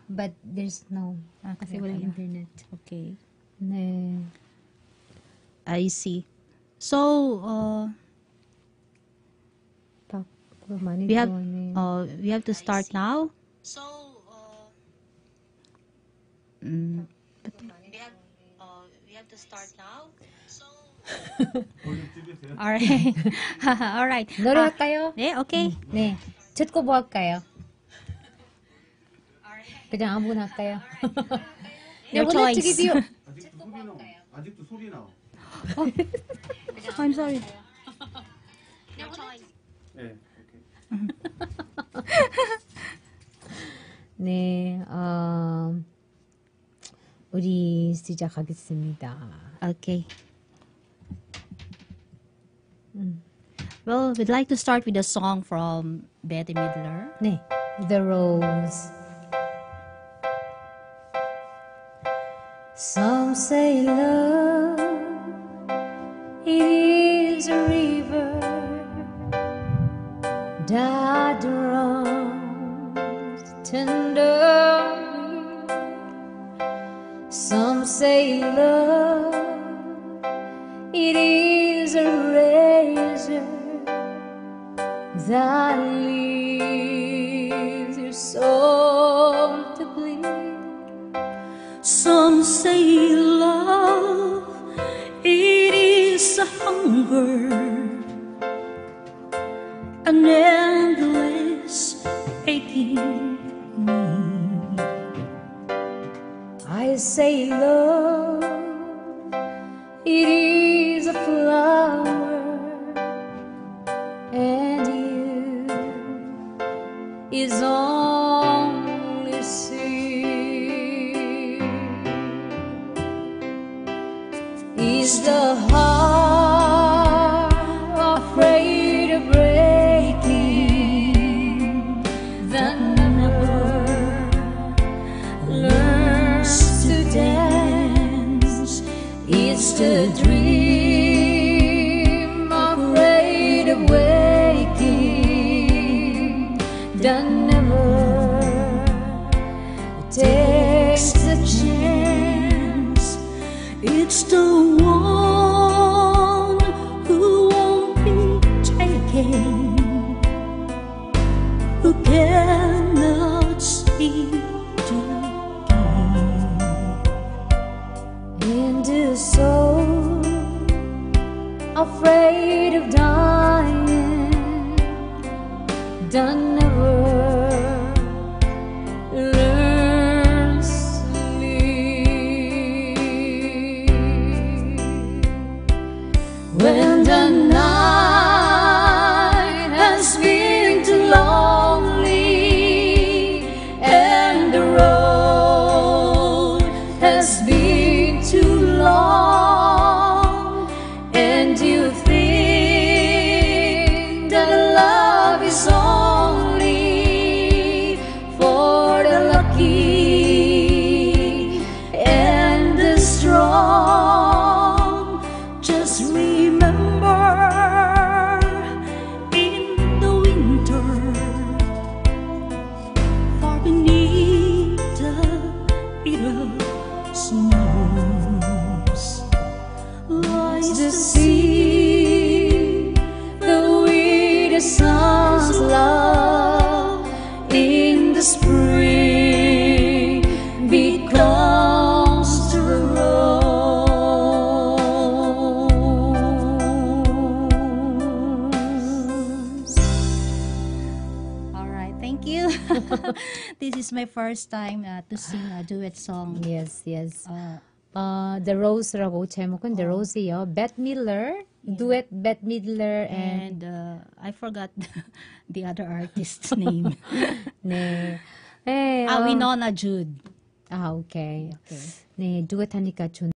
but there's no. Kasi Okay, walang wala. internet. Okay. Ne. I see. So, we have to start now. Mm. We have to start now. All right. All right. 노래할까요? 네, okay. 네. 듣고 뭐 할까요? 그냥 아무거나 할까요? Your choice. 아직도 소리 나와. I'm sorry. 네, 오케이. 네, 우리 시작하겠습니다. Okay. Well, we'd like to start with a song from Bette Midler. 네, The Rose. Some say love, it is a river that runs tenderly. Some say love, it is a razor that leaves your soul to bleed. Some say love, it is a hunger, an endless aching need. I say love, it is a flower, and you is only seed. Is the heart afraid of breaking that never learns to dance? It's the dream afraid of waking that never takes the chance. It's the one who won't be taken, who cannot see to give. And the soul afraid of dying that never learns to live. When the night has been too lonely and the road has been too long, and you think that love is only for the lucky and the strong, Just remember, in the winter, far beneath the bitter snows, lies the sea, the wind sun's love in the spring becomes the rose. All right, thank you. This is my first time to sing a duet song. Yes, yes. The Rose라고 제목은 The Rose예요. Bette Midler, duet Bette Midler and And I forgot the other artist's name. 네. 네, Winona Jude. 오케이. Okay. 네, duet 하니까 좋네.